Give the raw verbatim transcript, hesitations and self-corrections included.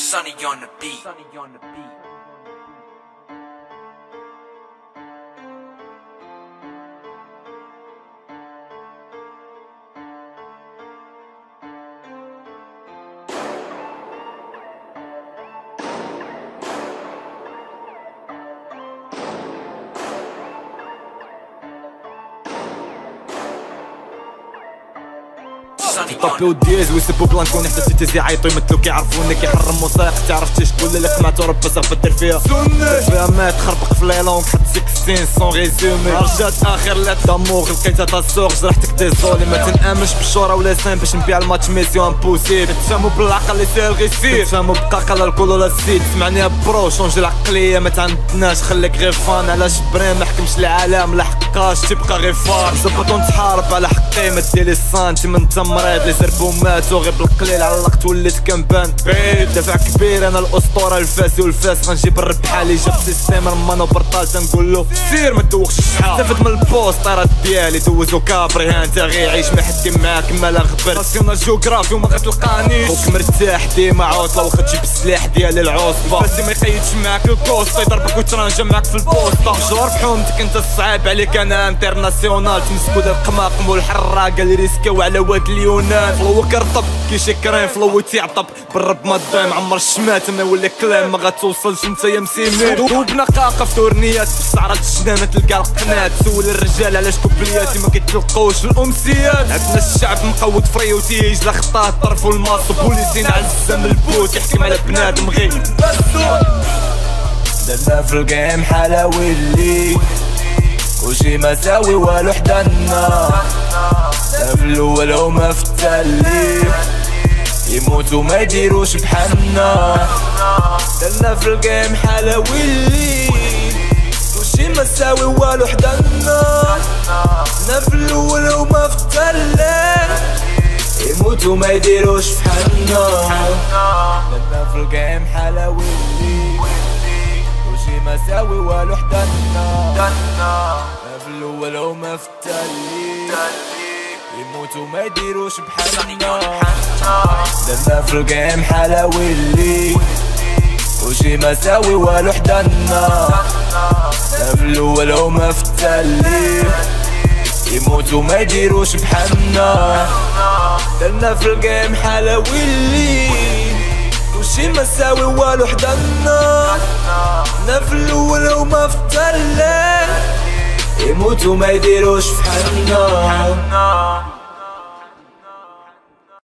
Sunny on the beat. Sunny on the beat. طابي وديز ويسبو بلانكوني حتى سيتي زي عيطو يمثلو كيعرفوني كيحرمو سايق تعرفتي شكون اللي قمعتو ربا صافا دير فيها فيها مات خربق في لي لونغ حط ستاشر سون ريزومي رجعت اخر لات داموغ لقيتها تاسوغ جرحتك ديزولي ما تنامنش بالشورى ولا سان باش نبيع الماتش ميسيون امبوسيبل تفهمو بالعقل اللي ساهل غير سير تفهمو بقاقه لا الكول ولا السيد سمعني برو شونجي العقليه ما تعندناش خليك غير فان علاش برين ما حكمش العالم لا حقاش تبقى غير فار زبط ونتحارب على حقي ما ديرلي سانتي من تمريض لي زربو ماتو غير بالقليل علقت وليت كنبان بعيد دافع كبير انا الاسطوره الفاسي والفاس غنجيب الربحه اللي جاب سيستيم رمانو برطال تنقولو سير ما دوخش الشحال استفد من البوسترات ديالي دوزو كابري ها انت غير عيش ما حد معاك ما لا غبر ناسيونال جيوغرافي وما غتلقانيش خوك مرتاح ديما عوطله واخا تجيب السلاح ديال العصبه بس ما يقيدش معاك الكوسطا يضربك وترانجا معاك في البوسطه جوار بحومتك انت الصعيب عليك انا انترناسيونال تمسكو ديال القماقم والحراقه اللي ريسكاو على واد اليونان فلو كرطب كي شي كريم فلو تيعطب بالرب ما ضايم عمر الشمات ما يولي كلام ما غتوصلش انت يا مسيمين دوبنا قاقه في تورنيات بسعرات الجنانه تلقى القنات سول الرجال علاش كوبلياتي ما كيتلقاوش في الامسيات عندنا الشعب مقود فري وتيج لا خطاه الطرف والماص بوليسين على الزم البوت يحكم على بنادم غير درنا في الجيم حاله ويلي وشي ما ساوي والو حدانا لا في الاول وما في التالي يموتو ما يديروش بحالنا درنا في الجيم حاله ويلي وشي ما ساوي والو حدانا لا في الاول وما في التالي يموتو ما يديروش بحالنا درنا في الجيم حاله ويلي وشي ما ساوي والو حدانا لا في الاول وما في التالي يموتو ما يديروش بحالنا درنا في الجيم حاله ويلي وشي ما ساوي والو حدانا لا في الاول وما في التالي يموتو ما يديروش بحالنا درنا في الجيم حاله ويلي وشي ما ساوي والو حدانا لا في الاول وما في التالي يموتو ما يديروش بحالنا